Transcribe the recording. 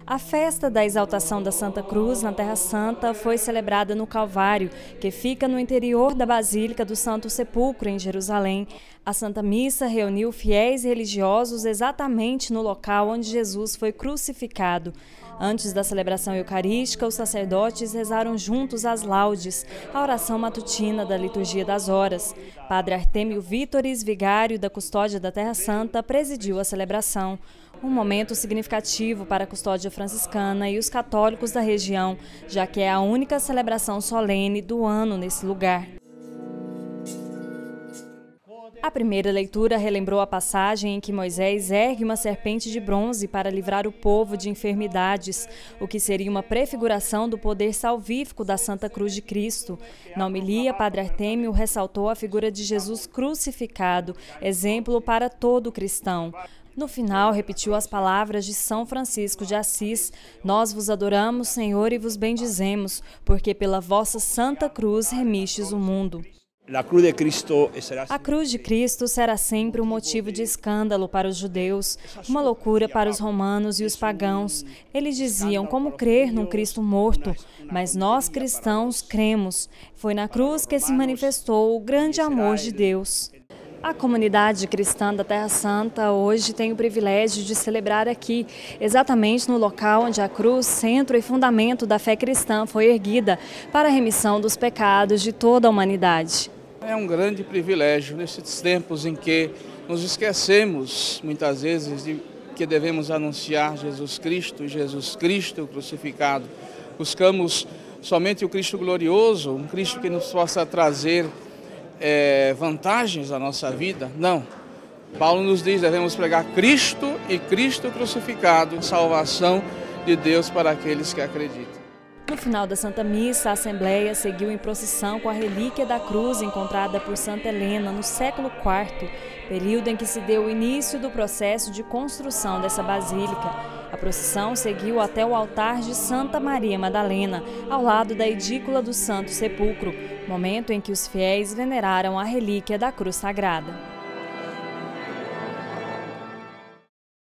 A festa da exaltação da Santa Cruz na Terra Santa foi celebrada no Calvário, que fica no interior da Basílica do Santo Sepulcro, em Jerusalém. A Santa Missa reuniu fiéis e religiosos exatamente no local onde Jesus foi crucificado. Antes da celebração eucarística, os sacerdotes rezaram juntos as laudes, a oração matutina da Liturgia das Horas. Padre Artêmio Vítores, vigário da Custódia da Terra Santa, presidiu a celebração. Um momento significativo para a custódia franciscana e os católicos da região, já que é a única celebração solene do ano nesse lugar. A primeira leitura relembrou a passagem em que Moisés ergue uma serpente de bronze para livrar o povo de enfermidades, o que seria uma prefiguração do poder salvífico da Santa Cruz de Cristo. Na homilia, Padre Artêmio ressaltou a figura de Jesus crucificado, exemplo para todo cristão. No final, repetiu as palavras de São Francisco de Assis: "Nós vos adoramos, Senhor, e vos bendizemos, porque pela vossa Santa Cruz remistes o mundo." A cruz de Cristo será sempre um motivo de escândalo para os judeus, uma loucura para os romanos e os pagãos. Eles diziam: como crer num Cristo morto? Mas nós cristãos cremos. Foi na cruz que se manifestou o grande amor de Deus. A comunidade cristã da Terra Santa hoje tem o privilégio de celebrar aqui, exatamente no local onde a cruz, centro e fundamento da fé cristã, foi erguida para a remissão dos pecados de toda a humanidade. É um grande privilégio nesses tempos em que nos esquecemos, muitas vezes, de que devemos anunciar Jesus Cristo crucificado. Buscamos somente o Cristo glorioso, um Cristo que nos possa trazer vantagens à nossa vida. Não. Paulo nos diz: devemos pregar Cristo e Cristo crucificado, salvação de Deus para aqueles que acreditam. No final da Santa Missa, a Assembleia seguiu em procissão com a relíquia da cruz encontrada por Santa Helena no século IV, período em que se deu o início do processo de construção dessa basílica. A procissão seguiu até o altar de Santa Maria Madalena, ao lado da edícula do Santo Sepulcro, momento em que os fiéis veneraram a relíquia da cruz sagrada.